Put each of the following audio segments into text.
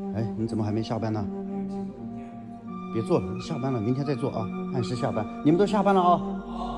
哎，你怎么还没下班呢？别做，下班了，明天再做啊，按时下班。你们都下班了啊？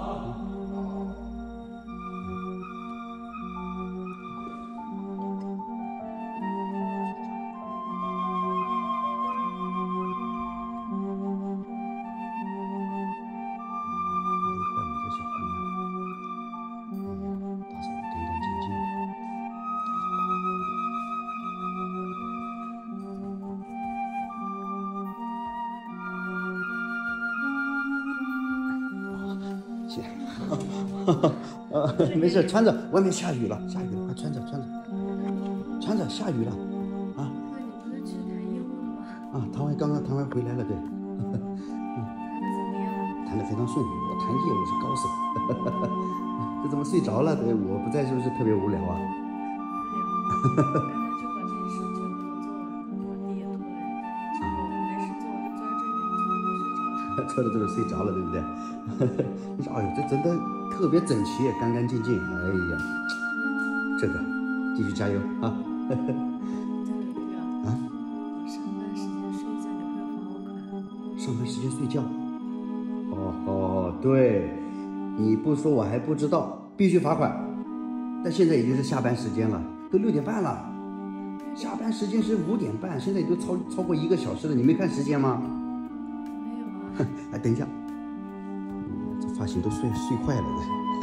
没事，穿着，外面下雨了，下雨了，快穿着，下雨了，啊！ 哥，你不是去谈业务了吗？ 啊，刚刚谈完回来了，对。 谈的怎么样？ 谈得非常顺利，我谈业务是高手。这怎么睡着了？对，我不在是不是特别无聊啊？ 无聊。刚才就把这些事全部都做完了，把地也拖来，之后没事做，我就坐在这里， 坐着坐着睡着了，对不对？你说，哎呦，这真的特别整齐，干干净净。哎呀，这个继续加油啊！ 这个哥，啊，上班时间睡觉你会罚我款。 上班时间睡觉？哦，对，你不说我还不知道，必须罚款。但现在已经是下班时间了，都6点半了。下班时间是5点半，现在都超过1个小时了，你没看时间吗？ 没有啊。 哎，等一下，这发型都睡坏了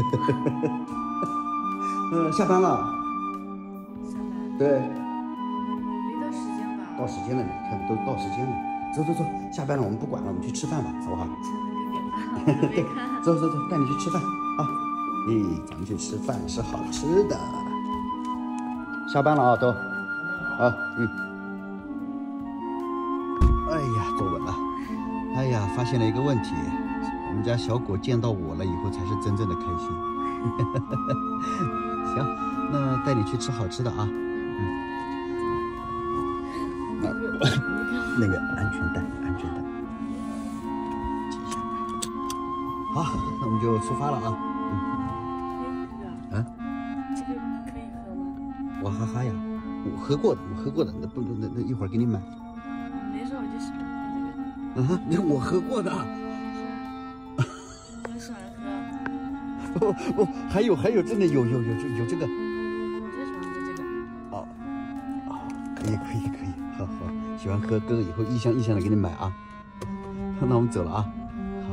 的。下班了。 下班。 对。 没到时间吧？ 到时间了，你看都到时间了。走，下班了，我们不管了，我们去吃饭吧，好不好？ 吃了6点半， 走，带你去吃饭啊！咱们去吃饭，吃好吃的。下班了啊，都啊，哎呀，坐稳了。哎呀，发现了一个问题，我们家小果见到我了以后才是真正的开心。行，那带你去吃好吃的啊。那个安全带，系一下。好，那我们就出发了啊。 这个可以喝吗？ 我哈呀，我喝过的，那不那一会儿给你买。 没事，我就喜欢喝这个。 我喝过的。 我喜欢喝。 不，还有，真的有这个。 我就喜欢喝这个。 哦，可以，好，喜欢喝，哥哥以后一箱的给你买啊。那我们走了啊。好，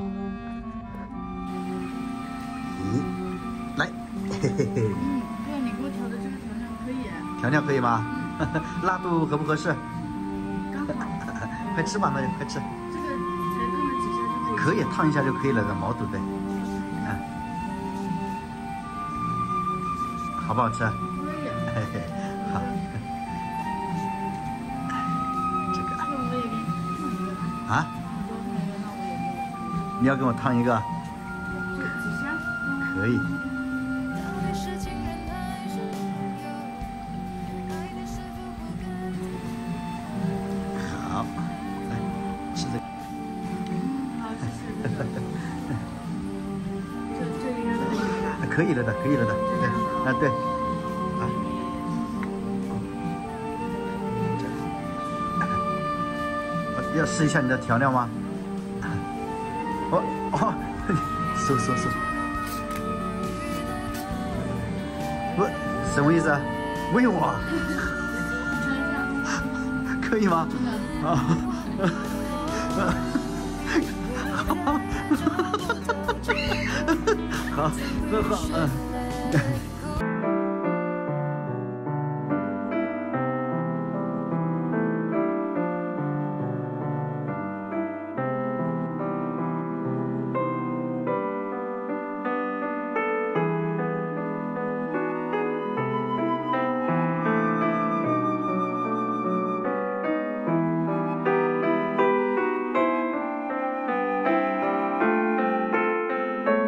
来，嘿。 哥，你给我调的这个调料可以。 调料可以吗？辣度合不合适？ 刚好。 快吃吧，那就快吃。 这个才烫了几下就可以？可以，烫一下就可以了，毛肚对。好不好吃？ 可以。 好。这个。 那我也给你烫一个。 啊？ 你给我烫一个，那我也给你。 你要给我烫一个？ 几下？ 可以。好，来吃这个。 好，谢谢哥。这应该可以吧？ 可以了的，对，啊对，啊，要试一下你的调料吗？收，不，什么意思？喂我？可以吗？好，喝，